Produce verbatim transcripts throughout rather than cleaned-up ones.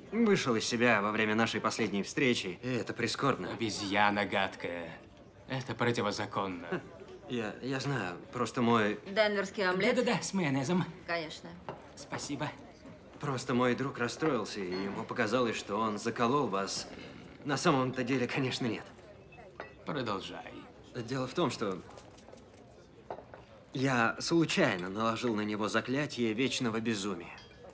вышел из себя во время нашей последней встречи, и это прискорбно. Обезьяна гадкая. Это противозаконно. Я, я знаю, просто мой... Денверский омлет? Да-да-да, с майонезом. Конечно. Спасибо. Просто мой друг расстроился, и ему показалось, что он заколол вас. На самом-то деле, конечно, нет. Продолжай. Дело в том, что я случайно наложил на него заклятие вечного безумия.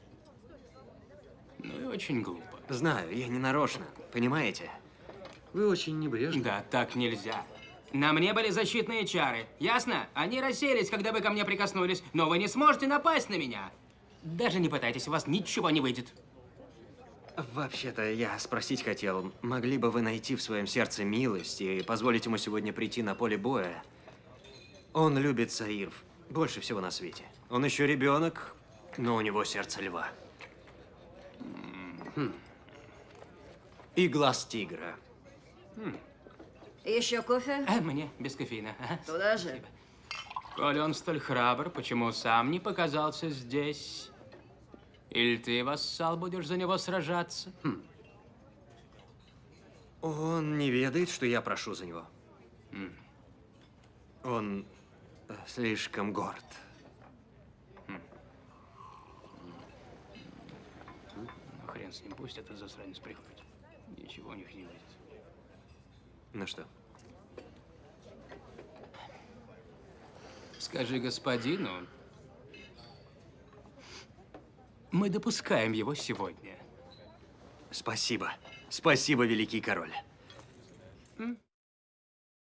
Ну и очень глупо. Знаю, я не нарочно, понимаете? Вы очень небрежны. Да, так нельзя. На мне были защитные чары. Ясно? Они рассеялись, когда вы ко мне прикоснулись, но вы не сможете напасть на меня. Даже не пытайтесь, у вас ничего не выйдет. Вообще-то, я спросить хотел, могли бы вы найти в своем сердце милость и позволить ему сегодня прийти на поле боя? Он любит Саиров больше всего на свете. Он еще ребенок, но у него сердце льва. Хм. И глаз тигра. Хм. Еще кофе? А, мне без кофеина. Ага. Туда же. Спасибо. Коль он столь храбр, почему сам не показался здесь? Или ты, вассал, будешь за него сражаться? Хм. Он не ведает, что я прошу за него. Хм. Он слишком горд. Хм. Ну, хрен с ним, пусть этот засранец приходит. Ничего у них не выйдет. Ну что? Скажи господину, мы допускаем его сегодня. Спасибо. Спасибо, великий король. М?